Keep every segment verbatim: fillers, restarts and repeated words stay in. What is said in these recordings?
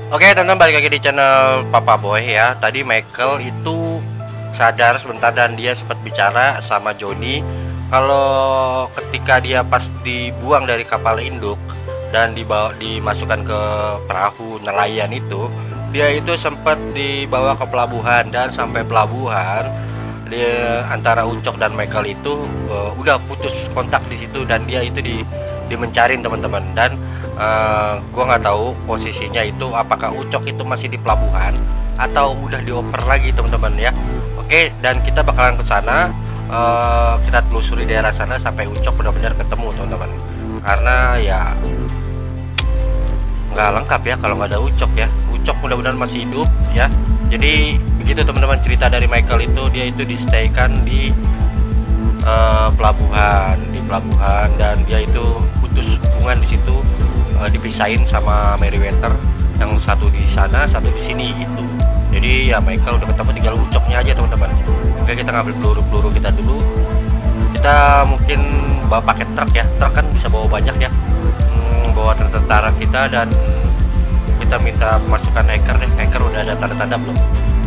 Oke teman-teman, balik lagi di channel Papa Boy ya. Tadi Michael itu sadar sebentar dan dia sempat bicara sama Johnny kalau ketika dia pas dibuang dari kapal induk dan dibawa dimasukkan ke perahu nelayan itu, dia itu sempat dibawa ke pelabuhan, dan sampai pelabuhan dia antara Ucok dan Michael itu uh, udah putus kontak di situ, dan dia itu di dimencarin teman-teman. Dan uh, gua nggak tahu posisinya itu apakah Ucok itu masih di pelabuhan atau udah dioper lagi teman-teman ya. Oke, dan kita bakalan ke sana, uh, kita telusuri daerah sana sampai Ucok benar-benar ketemu teman-teman, karena ya nggak lengkap ya kalau nggak ada Ucok ya. Ucok mudah-mudahan masih hidup ya. Jadi begitu teman-teman cerita dari Michael itu, dia itu di staykan di uh, pelabuhan di pelabuhan dan dia itu putus hubungan di situ, uh, dipisahin sama Meriwether, yang satu di sana satu di sini gitu. Jadi ya Michael udah ketemu, tinggal Ucoknya aja teman-teman. Oke, kita ngambil peluru-peluru kita dulu. Kita mungkin bawa pakai truk ya, truk kan bisa bawa banyak ya. Hmm, bawa tentara kita, dan kita minta pemasukan hacker deh. Hacker udah ada tanda-tanda belum?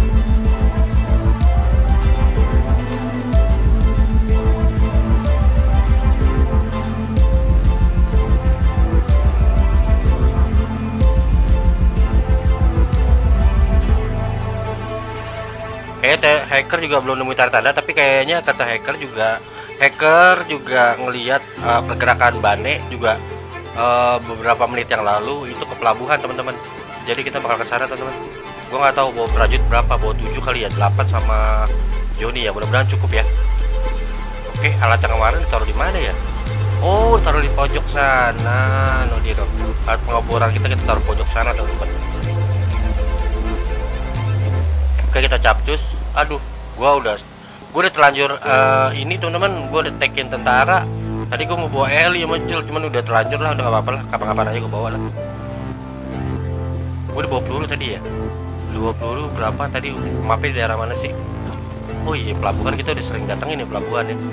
Kayaknya hacker juga belum nemu tanda-tanda, tapi kayaknya kata hacker juga hacker juga ngelihat uh, pergerakan Bane juga uh, beberapa menit yang lalu itu ke pelabuhan teman-teman. Jadi kita bakal ke sana teman-teman. Gua nggak tahu bawa prajurit berapa, bawa tujuh kali ya, delapan sama Johnny ya, mudah-mudahan cukup ya. Oke, alat yang kemarin ditaruh di mana ya? Oh, taruh di pojok sana. No dia dong. Alat pengoboran kita kita taruh pojok sana teman-teman. Oke, kita capcus. Aduh, gua udah gua udah terlanjur uh, ini teman-teman, gua udah tekin tentara. Tadi gua mau bawa Eli sama Jul, cuman udah terlanjur lah, udah gak apa-apa lah, kapan-kapan aja gua bawa lah. Gua udah bawa peluru tadi ya. Udah bawa peluru berapa tadi? Mapnya di daerah mana sih? Oh iya, pelabuhan kita udah sering datengin ya pelabuhan ya.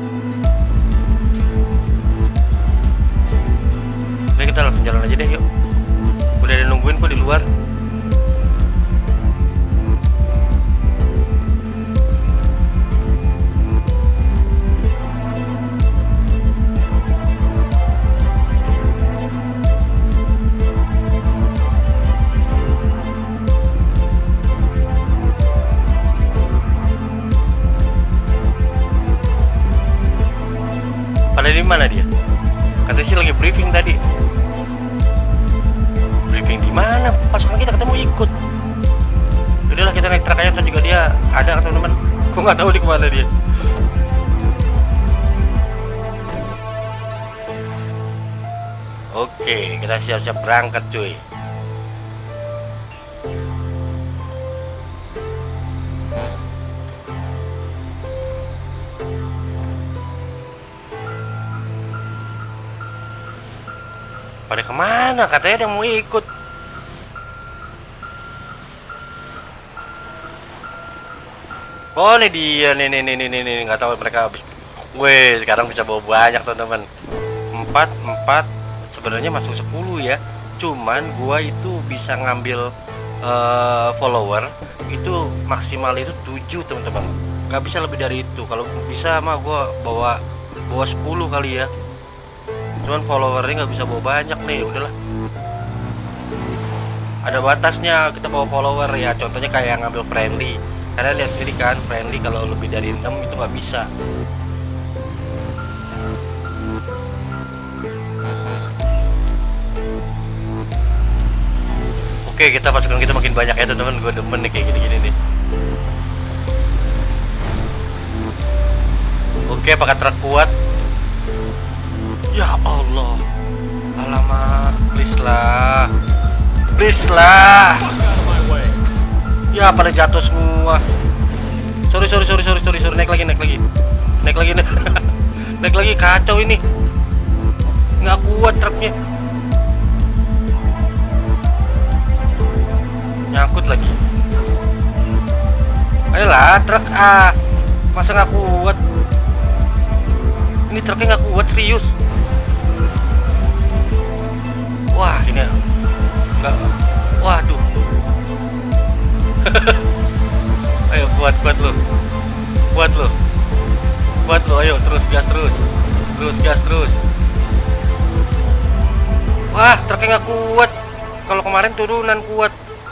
Oke, kita langsung jalan aja deh yuk. Udah ada nungguin kok di luar. Di mana dia? Katanya sih lagi briefing tadi. Briefing di mana? Pasukan kita ketemu ikut. Udahlah, kita naik truk aja, atau juga dia ada teman-teman. Gua nggak tahu di kemana dia. Oke, kita siap-siap berangkat cuy. Pada kemana? Katanya dia mau ikut. Oh, ini dia nih nih nih nih nih. Nggak tahu mereka habis. Weh, sekarang bisa bawa banyak teman-teman. Empat empat. Sebenarnya masuk sepuluh ya. Cuman gua itu bisa ngambil uh, follower itu maksimal itu tujuh teman-teman. Gak bisa lebih dari itu. Kalau bisa mah gua bawa bawa sepuluh kali ya. Cuman followernya nggak bisa bawa banyak nih, udahlah. Ada batasnya kita bawa follower ya, contohnya kayak ngambil friendly. Kalian lihat sendiri kan, friendly kalau lebih dari enam itu nggak bisa. Oke, kita pasukan kita makin banyak ya teman-teman, gue demen nih kayak gini-gini nih. Oke, pakai truk kuat. Ya Allah, alamak, please lah, please lah. Ya pada jatuh semua. Sorry sorry sorry sorry sorry sorry naik lagi naik lagi naik lagi naik, naik lagi kacau ini. Nggak kuat truknya. Nyangkut lagi. Ayolah truk ah, masa nggak kuat? Ini truknya nggak kuat serius. Wah ini enggak, waduh terus gas terus, terus gas terus. Wah, truknya nggak kuat. Kalau kemarin turunan kuat.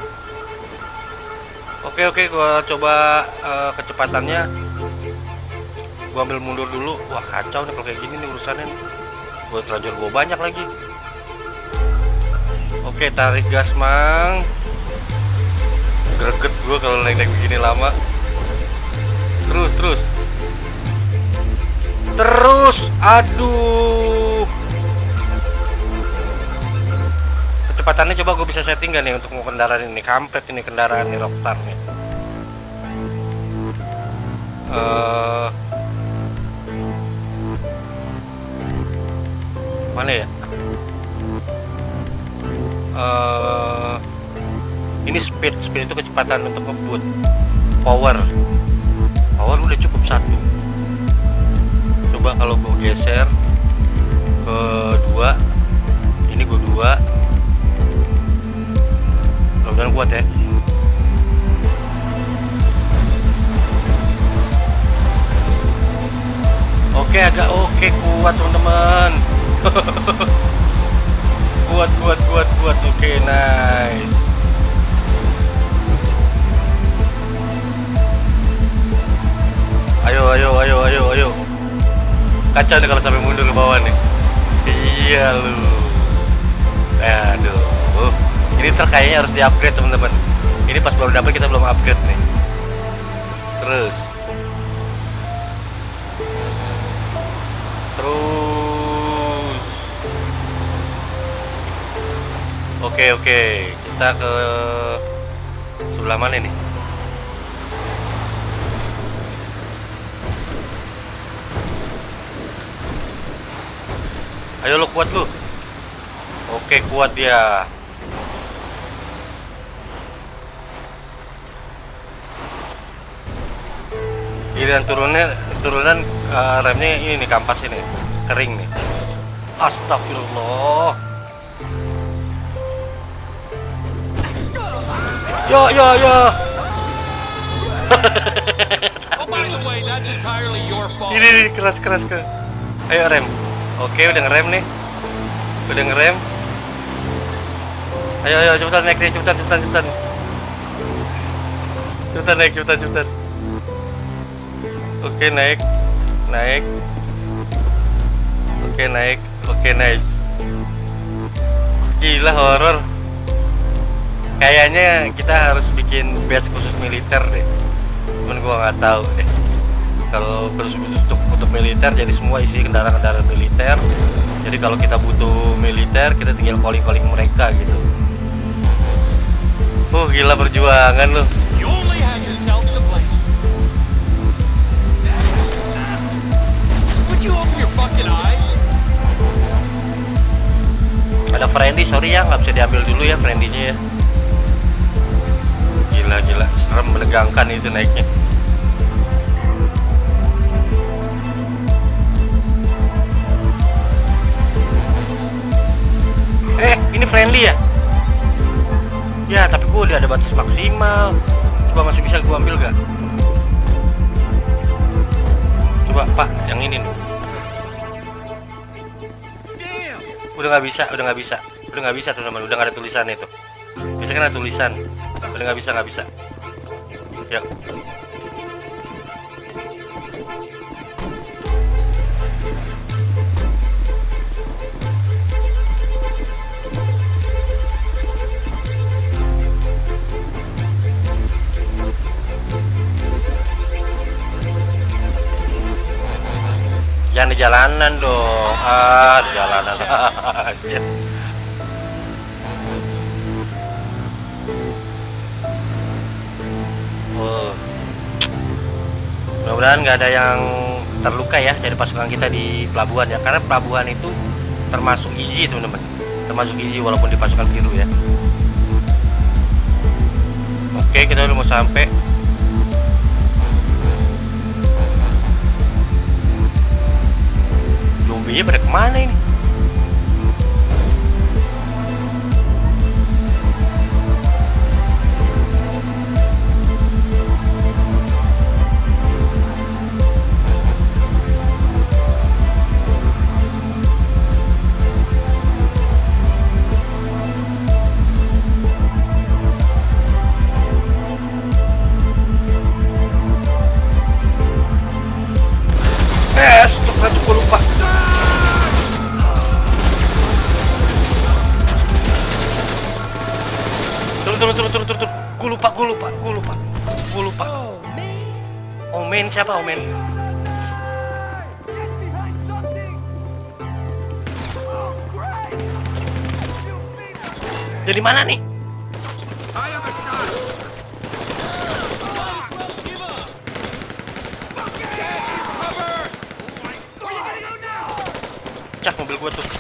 Oke oke, gua coba uh, kecepatannya. Gua ambil mundur dulu. Wah kacau nih kalau kayak gini nih urusannya nih. Gua terlanjur gua banyak lagi. Oke, tarik gas mang. Greget gua kalau naik-naik begini lama. Terus terus. Terus, aduh. Kecepatannya coba gue bisa setting gak nih untuk mau kendaraan ini. Kampret ini kendaraan ini Rockstar nih. Uh, mana ya? Uh, ini speed, speed itu kecepatan untuk ngebut. Power, power udah cukup satu. Coba kalau gue geser ke dua, ini gue dua. Mudah-mudahan kuat ya. Oke, agak oke, kuat teman-teman. Kuat, kuat, kuat, kuat. Oke, nice. Ayo, ayo, ayo, ayo, ayo. Kacau nih kalau sampai mundur ke bawah nih. Iya lu. Aduh. Uh. Ini terkayaknya harus di-upgrade teman-teman. Ini pas baru dapat kita belum upgrade nih. Terus. Terus. Oke oke, kita ke sebelah mana nih? Ayo lu kuat lu. Oke, kuat dia. Giliran turunnya turunan uh, remnya ini nih, kampas ini kering nih. Astagfirullah. Yo yo yo. Ini nih keras keras ke. Ayo rem. Oke, udah ngerem nih. Udah ngerem. Ayo ayo cepetan naik nih, cepetan cepetan cepetan. Cepetan naik, cepetan cepetan. Oke, naik. Naik. Oke, naik. Oke, nice. Gila, horor. Kayaknya kita harus bikin base khusus militer deh. Cuman gua nggak tahu deh. Kalau khusus untuk, untuk militer, jadi semua isi kendaraan-kendaraan militer. Jadi kalau kita butuh militer, kita tinggal calling-calling mereka gitu. Uh, gila perjuangan loh. Ada friendly, sorry ya, nggak bisa diambil dulu ya friendly-nya ya. Gila gila, serem, menegangkan itu naiknya. Eh, ini friendly ya? Ya, tapi gue udah ada batas maksimal. Coba masih bisa gue ambil gak? Coba Pak, yang ini nih. Udah nggak bisa, udah nggak bisa, udah nggak bisa teman-teman, udah nggak ada tulisan itu. Biasanya kan ada tulisan, udah nggak bisa, nggak bisa. Yuk. Jangan di jalanan dong. Ah, di jalanan aja. Oh. Mudah-mudahan nggak ada yang terluka ya dari pasukan kita di pelabuhan ya, karena pelabuhan itu termasuk easy teman-teman, termasuk easy walaupun di pasukan biru ya. Oke, kita udah mau sampai. Zombinya pada kemana ini? Turun, turun, turun, turun, turun, turun. Gue lupa, gue lupa, gue lupa, gue lupa. Omen siapa Omen? Dari mana nih? Cak mobil gua tuh.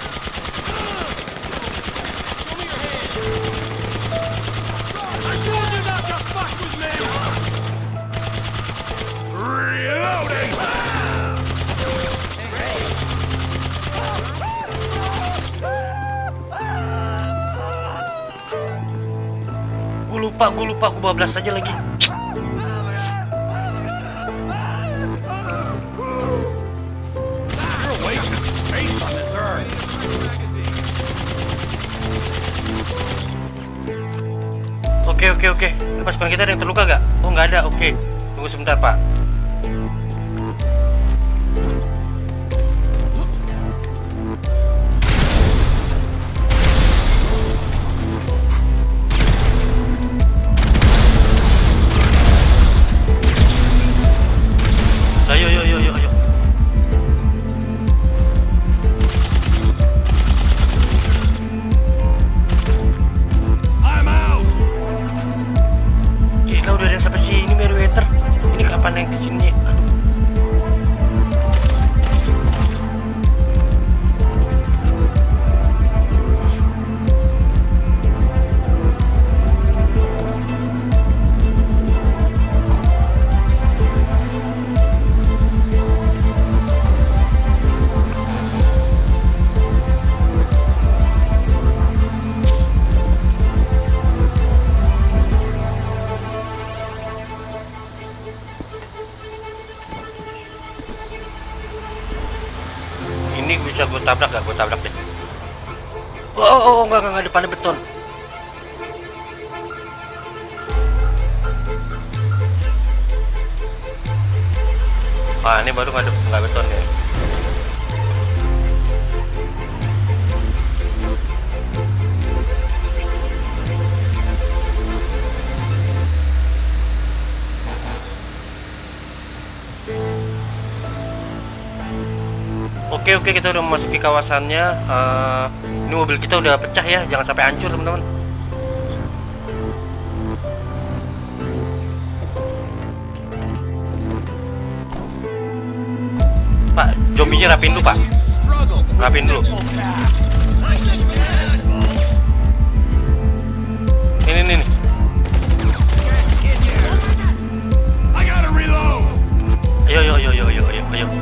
Gue lupa, gue lupa, gue bablas aja lagi. Oke oke oke. Pasukan kita ada yang terluka gak? Oh nggak ada. Oke. Tunggu sebentar Pak. Ayo ayo ayo ayo ayo. Gila udah ada yang sampai sini Meriwether. Ini kapan yang kesini? Aduh. Ini bisa gue tabrak gak? Gue tabrak deh. Oh, oh, oh enggak, enggak, enggak, depannya beton. Ah, ini baru nggak nggak beton ya. Oke oke kita udah memasuki kawasannya. Uh, ini mobil kita udah pecah ya, jangan sampai hancur teman-teman. Pak, zombinya rapiin dulu Pak, rapiin dulu. Ini nih nih. Ayo ayo ayo ayo ayo ayo ayo.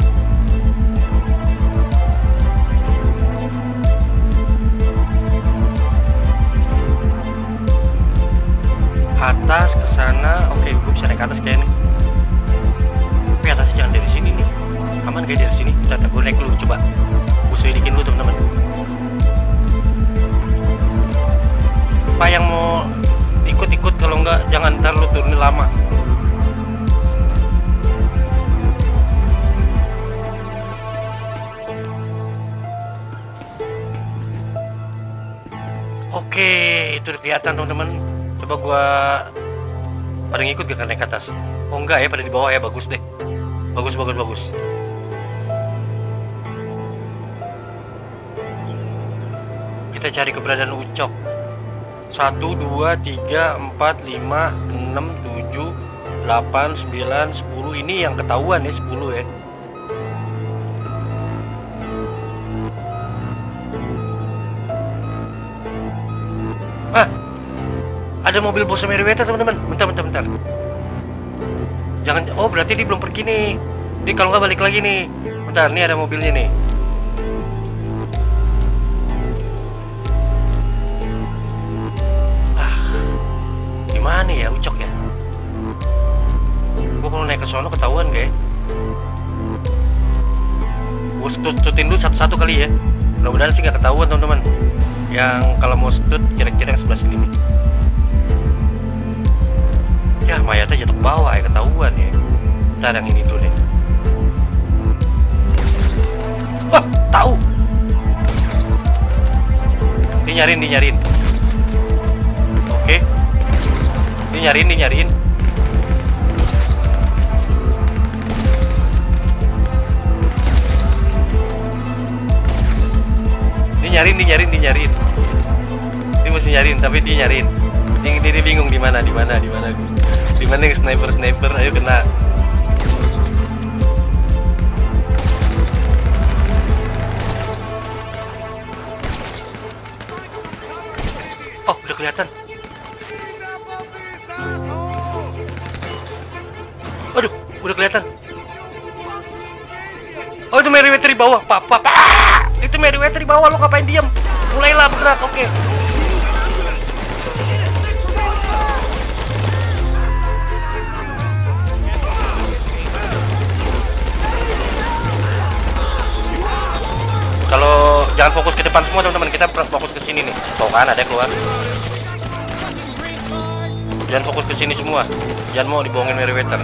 Atas ke sana. Oke, gue bisa naik ke atas kayak nih. Tapi atasnya jangan dari sini nih. Aman kayak dari sini. Kita gue naik dulu coba. Gue selidikin dulu teman-teman. Pak yang mau ikut-ikut, kalau enggak jangan ntar lu turunin lama. Oke, itu udah kelihatan teman-teman. Coba gua pada ngikut gak naik ke atas? Oh enggak ya, pada di bawah ya. Bagus deh. Bagus bagus bagus. Kita cari keberadaan Ucok. Satu, dua, tiga, empat, lima, enam, tujuh, delapan, sembilan, sepuluh. Ini yang ketahuan ya, sepuluh ya. Ah, ada mobil bos Meriwether teman-teman. Bentar, bentar, bentar. Jangan. Oh berarti dia belum pergi nih. Dia kalau nggak balik lagi nih. Bentar, nih ada mobilnya nih. Mana ya Ucok ya? Gua kalau naik ke sono ketahuan gak ya? Gua stutin dulu satu-satu kali ya. Mudah-mudahan sih gak ketahuan teman-teman. Yang kalau mau stut kira-kira yang sebelah sini nih. Ya mayatnya jatuh ke bawah ya, ketahuan ya. Ntar yang ini dulu nih. Wah, tahu. Dia nyariin, dia nyariin. Oke. nyariin, dia nyariin. Dia nyariin, dia nyariin, dia nyariin. Dia mesti nyariin, tapi dia nyariin. Dia, dia, dia bingung di mana, di mana, di mana. Di mana yang sniper, sniper, ayo kena. Oh, udah kelihatan. Aduh, udah kelihatan. Oh, itu Meriwether di bawah. Pak, pak, pak. Itu Meriwether di bawah, lo ngapain diam? Mulailah bergerak, oke. Kalau jangan fokus ke depan semua teman-teman, kita fokus ke sini nih. Tuh kan ada keluar. Jangan fokus ke sini semua. Jangan mau dibohongin Meriwether.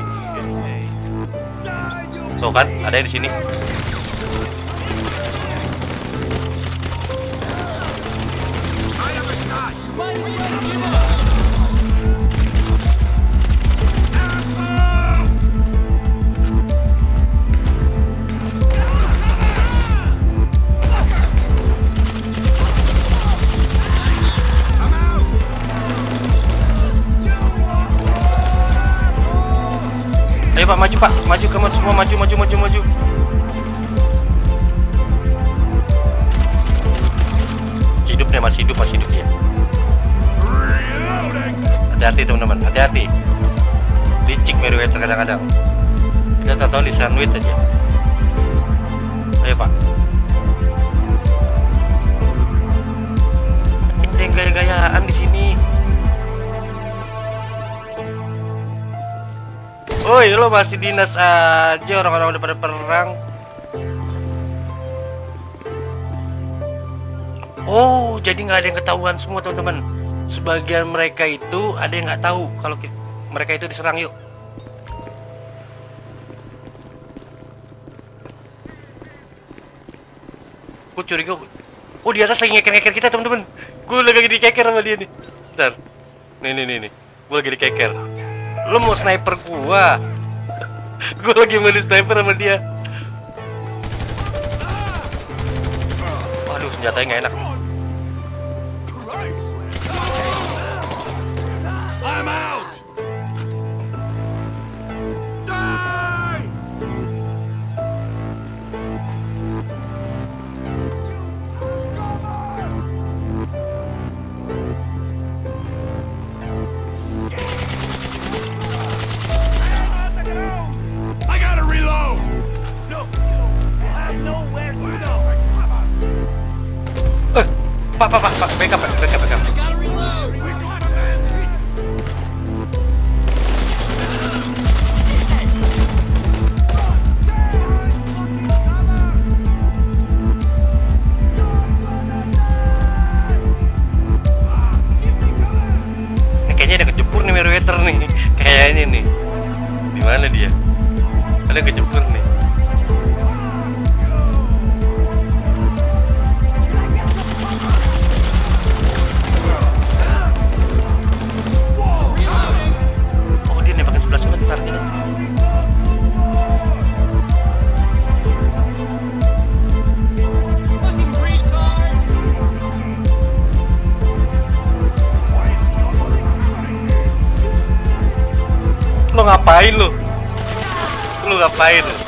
Tuh kan ada di sini. Ayo Pak, maju Pak, maju kamu semua, maju, maju, maju, maju. Hidup nih, masih hidup, masih hidup ya. Hati-hati teman-teman, hati-hati. Licik Meriwether kadang-kadang. Kita tak tahu di sandwich aja. Ayo Pak. Ini gaya-gayaan di sini. Woi, lo masih dinas aja, orang-orang udah pada perang. Oh, jadi nggak ada yang ketahuan semua teman-teman. Sebagian mereka itu ada yang nggak tahu kalau mereka itu diserang. Yuk. Gue curiga. Oh, di atas lagi ngeker-ngeker kita teman-teman. Gue lagi dikeker sama dia nih. Bentar. Nih, nih, nih, nih. Gue lagi dikeker. Lo mau sniper gua? Gua lagi mau di sniper sama dia. Waduh, senjatanya nggak enak. I'm out. Die. I gotta reload. No, you have nowhere to go. Eh, Pak, Pak, Pak, Pak, backup, backup, backup. I gotta reload. Ini kayaknya ada kejepur nih Meriwether nih, kayaknya nih. Di mana dia? Ada kejepur nih. Oh, dia nembakin sebelah sebentar gitu. Lo ngapain lo? Lo ngapain lo?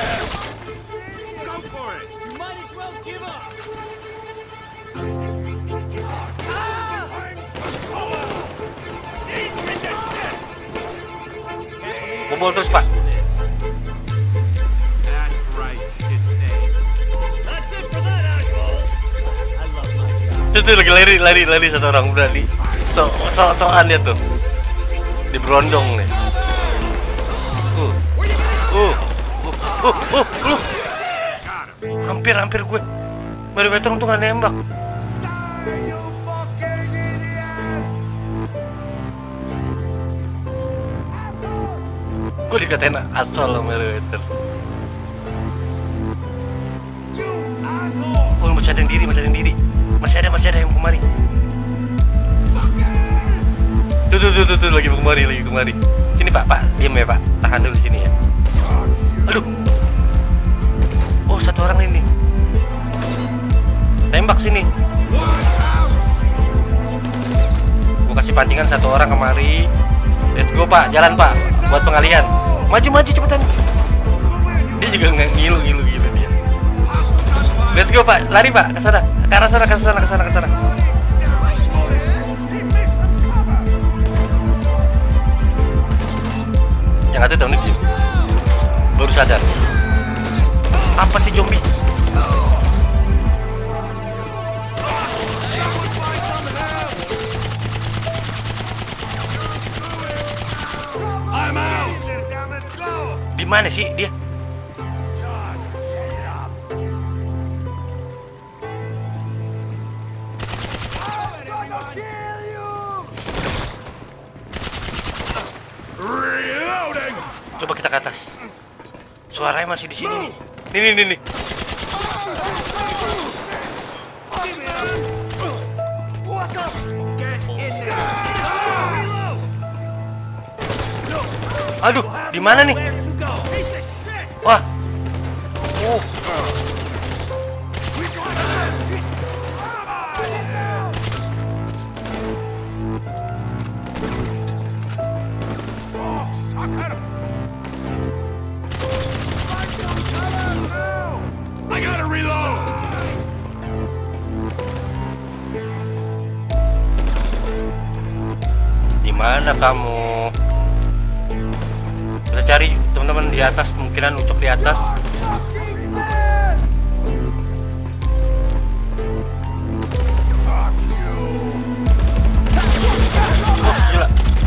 Bobol terus Pak. Tuh tuh lagi lari lari lari satu orang udah di so so soan dia tuh di berondong nih. Uh, uh, uh, uh, uh, uh. Hampir hampir gue. Meriwether untung gak nembak. Gue dikatain asal sama Meriwether. Oh, masih ada yang diri, masih ada yang diri. Masih ada, masih ada yang kemari. Tuh, tuh, tuh, tuh, tuh, tuh, lagi kemari, lagi kemari. Sini Pak, Pak, diam ya Pak. Tahan dulu sini ya. Aduh. Oh, satu orang ini. Tembak sini. Gua kasih pancingan satu orang kemari. Let's go Pak, jalan Pak, buat pengalihan. Maju, maju cepetan. Dia juga nggak ngilu, ngilu, ngilu dia. Let's go Pak, lari Pak, ke sana, ke arah sana, ke sana, ke sana, ke sana. Yang ada tahun ini baru sadar. Apa sih zombie? Di mana sih dia? Coba kita ke atas. Suaranya masih di sini. Nih, nih, nih, nih. Aduh, di mana nih? Wah. Oh. I gotta reload. Di mana kamu? Kita cari teman-teman di atas, kemungkinan Ucok di atas. Oh, gila.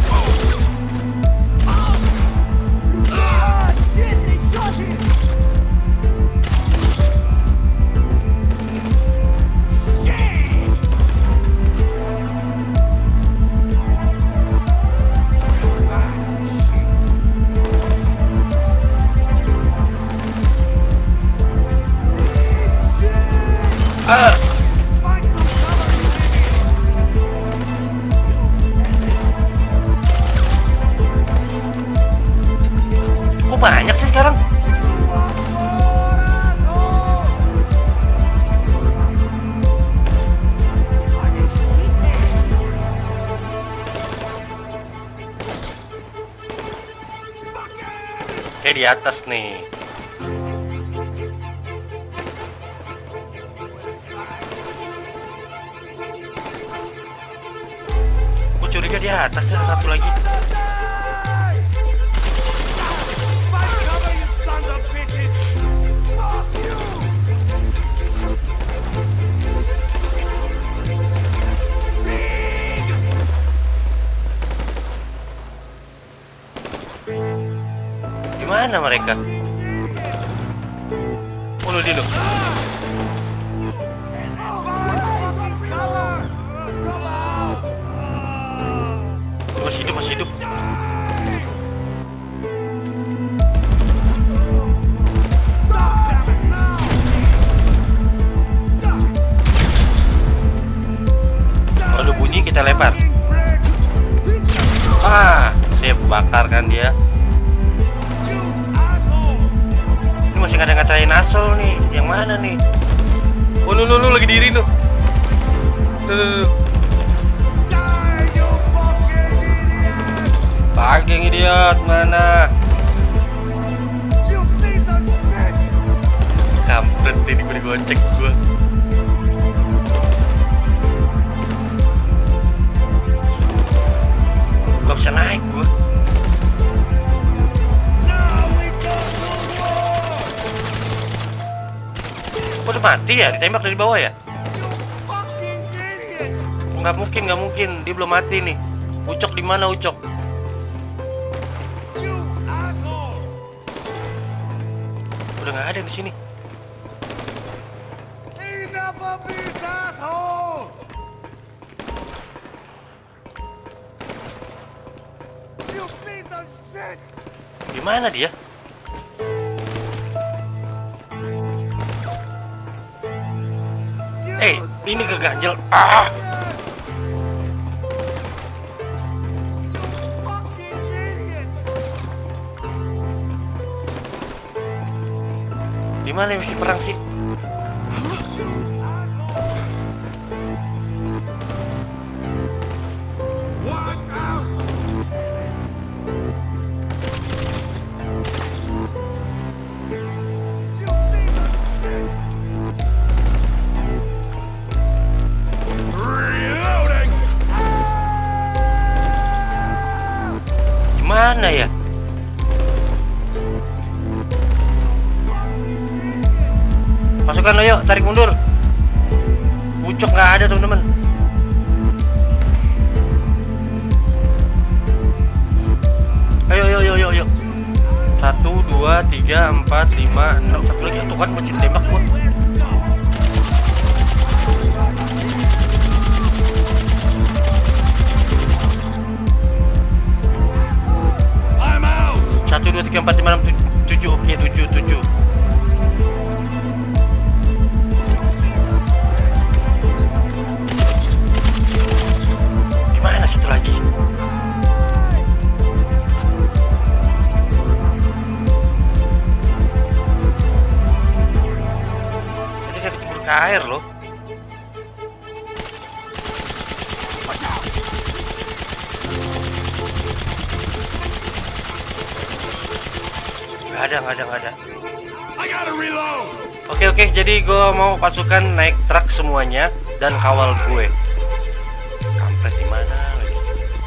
Ah. Kok banyak sih sekarang? Kayak di atas nih. Curiga di atas, satu lagi. Gimana mereka? Bunuh dia dong. Masih hidup, masih hidup. Kalau bunyi kita lempar. Ah, saya bakar kan dia. Ini masih ngata-ngatain asal nih. Yang mana nih? Oh, lu, lu, lu lagi diri tuh. Lu, lu, lu. Pagi idiot, mana? Kampret ini gue digocek gue. Gak bisa naik gue. Kok udah mati ya? Ditembak dari bawah ya? Nggak mungkin, nggak mungkin. Dia belum mati nih. Ucok di mana Ucok? Udah nggak ada di sini. Di mana dia? Eh, ini keganjel. Ah. Gimana mesti perang sih? Mana ya? Masukkan ayo, tarik mundur. Pucuk nggak ada teman-teman. Ayo, ayo, ayo, ayo, ayo. Satu, dua, tiga, empat, lima, enam. Satu lagi tuh kan masih tembak gua. Satu, dua, tiga, empat, lima, enam, tujuh. Oke, tujuh, tujuh. Di mana satu lagi? Tadi dia kecebur ke air loh. Nggak ada, nggak ada, nggak ada. Oke, oke, jadi gue mau pasukan naik truk semuanya dan kawal gue. Kampret di mana lagi?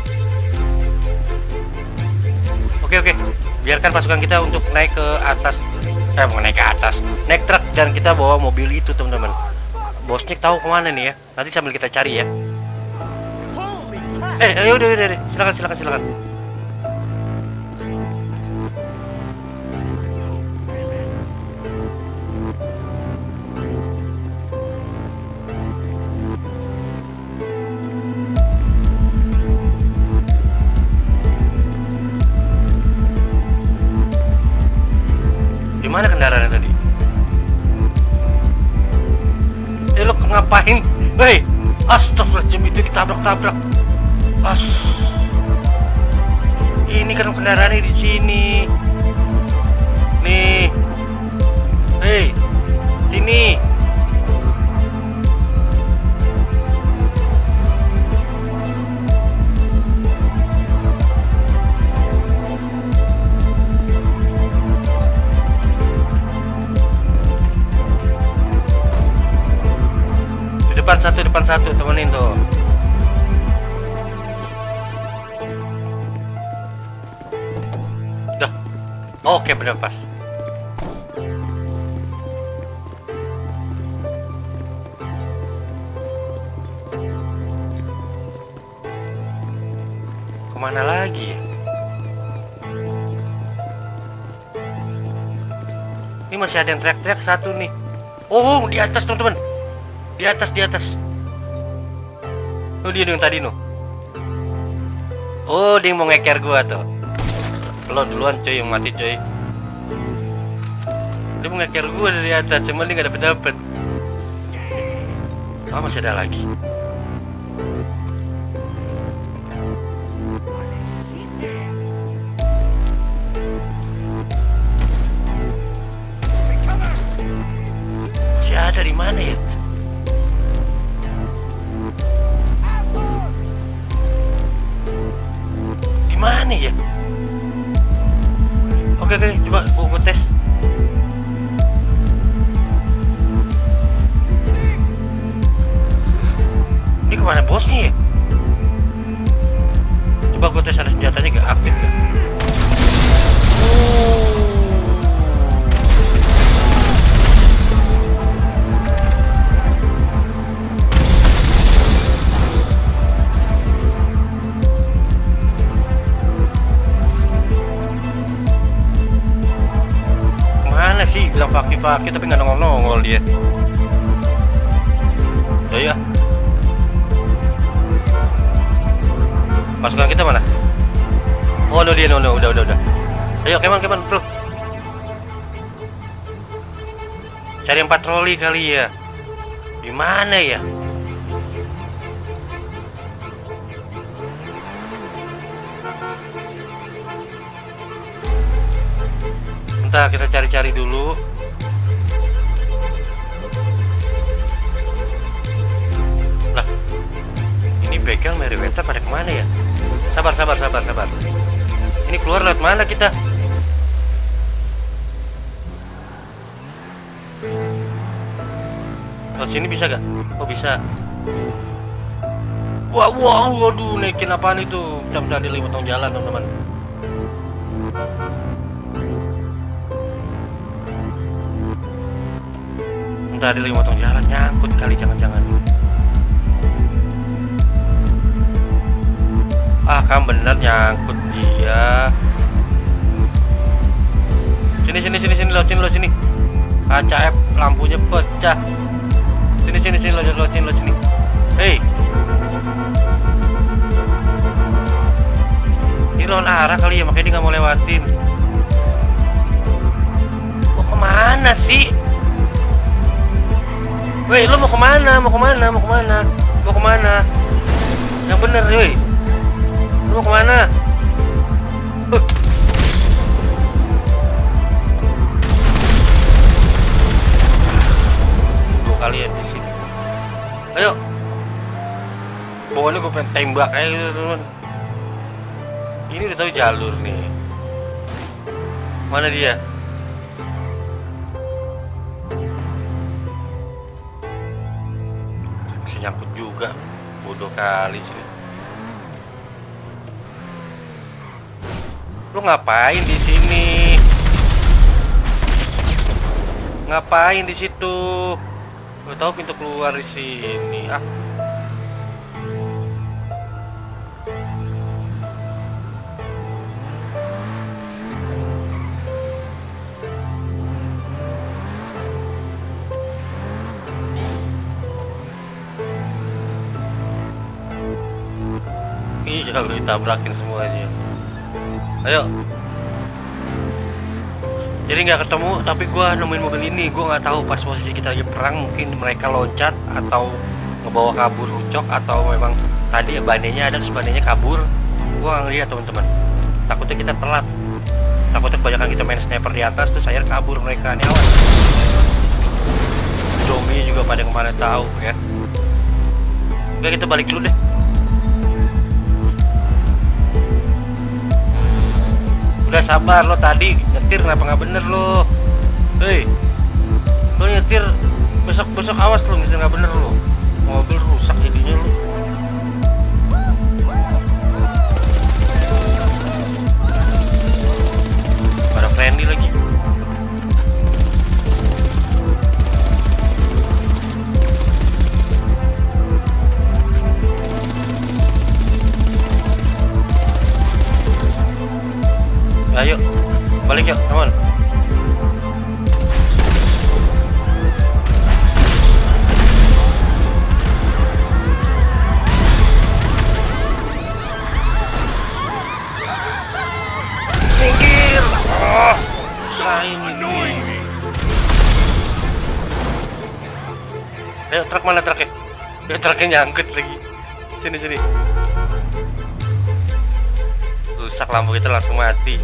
Oke, oke, biarkan pasukan kita untuk naik ke atas. Eh, mau naik ke atas, naik truk dan kita bawa mobil itu teman-teman. Bosnya tahu kemana nih ya? Nanti sambil kita cari ya. Eh, ayo udah, udah, udah, silakan, silakan, silakan. Mana kendaraannya tadi? Eh, lo ngapain? Hei, astagfirullahaladzim, itu kita tabrak-tabrak. As, ini kan kendaraannya di sini. Nih, hei, sini. Depan satu, depan satu, temenin tuh. Dah. Oke, bener pas. Kemana lagi ya? Ini masih ada yang teriak-teriak satu nih. Oh, di atas teman-teman. Di atas, di atas. Oh, dia yang tadi no. Oh, dia mau ngeker gua tuh. Lo duluan coy yang mati coy. Dia mau ngeker gua dari atas, cuman dia nggak dapet dapet. Oh, masih ada lagi. Masih ada di mana ya? Mana ya? Oke, oke, coba gue tes. Ini kemana bosnya ya? Coba gue tes ada senjatanya gak aktif gak? Sih bilang fakir-fakir tapi nggak nongol-nongol dia. Udah ya. Pasukan kita mana? Oh, no, dia no, no, udah, udah, udah. Ayo, keman, keman, bro. Cari yang patroli kali ya. Di mana ya? Bentar, kita cari-cari dulu. Begal, Meriwether pada kemana ya? Sabar, sabar, sabar, sabar. Ini keluar lewat mana kita? Lewat sini bisa gak? Oh bisa. Wah, wah, waduh, naikin apaan itu? Bentar-bentar dia lewat tong jalan, teman-teman. Bentar dia lewat tong jalan, nyangkut kali, jangan-jangan. Ah, kan bener nyangkut dia. Sini sini sini sini lo sini lo sini. Kaca F lampunya pecah. Sini sini sini lo lo sini lo sini. Hei. Ini lawan arah kali ya, makanya dia nggak mau lewatin. Mau kemana sih? Woi, lo mau kemana? Mau kemana? Mau kemana? Mau kemana? Yang bener, woi. Lu mau kemana? Uh. Dua kalian di sini. Ayo. Pokoknya gue pengen tembak aja gitu, teman. Ini udah tahu jalur nih. Mana dia? Masih nyangkut juga. Bodoh kali sih. Lu ngapain di sini? Ngapain di situ? Lu tahu pintu keluar di sini. Ah. Iya, lu ditabrakin semuanya. Ayo. Jadi nggak ketemu, tapi gua nemuin mobil ini. Gua nggak tahu pas posisi kita lagi perang, mungkin mereka loncat atau ngebawa kabur Ucok, atau memang tadi bandenya ada terus bandenya kabur. Gua nggak ngeliat, teman-teman. Takutnya kita telat. Takutnya kebanyakan kita main sniper di atas terus akhir kabur mereka. Nih awas. Zombie juga pada kemana tahu ya. Oke, kita balik dulu deh. Udah sabar lo, tadi nyetir kenapa nggak bener lo? Hei, lo nyetir besok besok awas lo nyetir nggak bener lo, mobil rusak jadinya lo. Pada friendly lagi. Ayo, balik yuk, teman. Minggir. Oh, saya ini. Ayo, truk mana truknya? Ya, truknya nyangkut lagi. Sini sini. Rusak lampu kita langsung mati.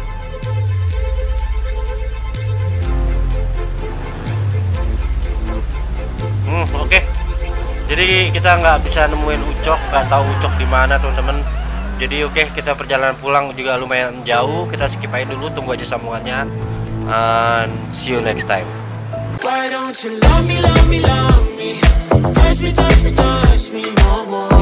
Hmm, oke. Okay. Jadi kita nggak bisa nemuin Ucok, nggak tahu Ucok di mana, teman-teman. Jadi oke, okay, kita perjalanan pulang juga lumayan jauh. Kita skip aja dulu, tunggu aja sambungannya. And see you next time. Why don't you love me, love me, love me? Touch me, touch me, touch me no more.